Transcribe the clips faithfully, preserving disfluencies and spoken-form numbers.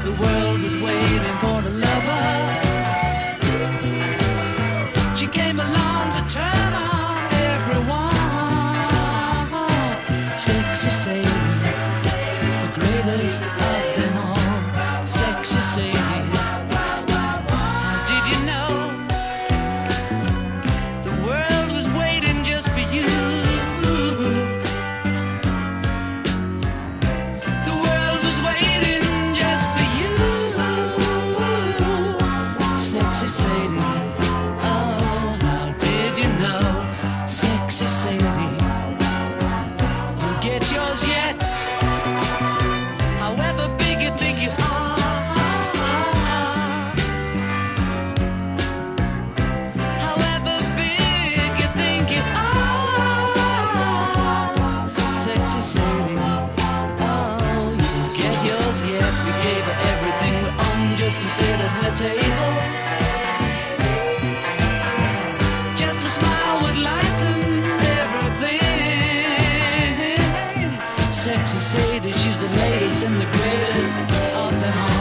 the world was waiting for the lover. She came along to turn on everyone. Sexy Sadie, the greatest of them all. Sexy Sadie. Did you know the world was waiting just for you? The world was waiting just for you. Sexy Sadie. Oh, how did you know? Sexy Sadie. You'll get yours yet, however big you think you are. However big you think you are. Sexy Sadie. Oh, you'll get yours yet. We gave her everything we own just to sit at her table. Just a smile would lighten everything. Sexy Sadie, she's the latest and the greatest of them all.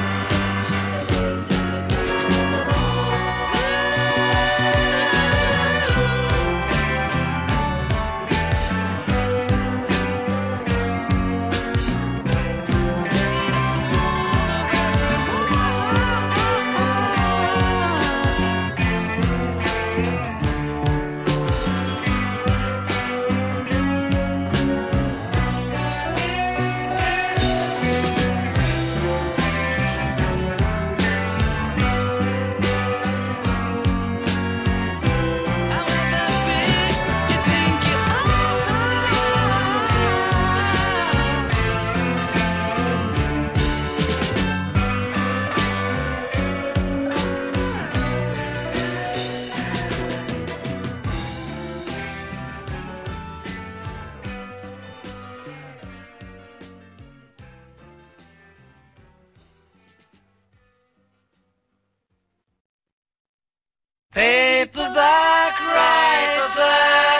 Paperback writer.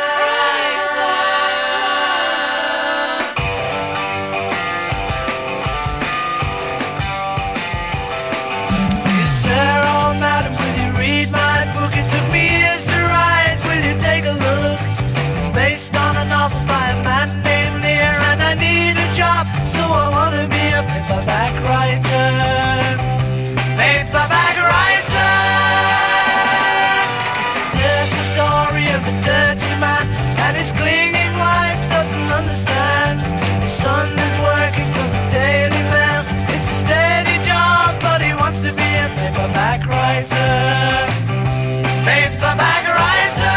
Yes, sir, oh madam, will you read my book? It took me years to write. Will you take a look? It's based on a novel by a man named Lear, and I need a job, so I want to be a paperback writer. Paperback writer. A dirty man and his clinging wife doesn't understand. His son is working for the Daily Mail. It's a steady job, but he wants to be a paperback writer. Paperback writer.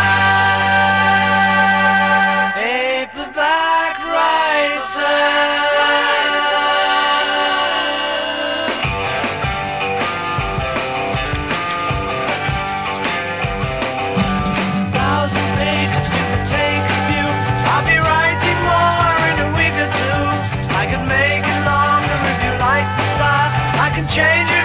Paperback writer. Change it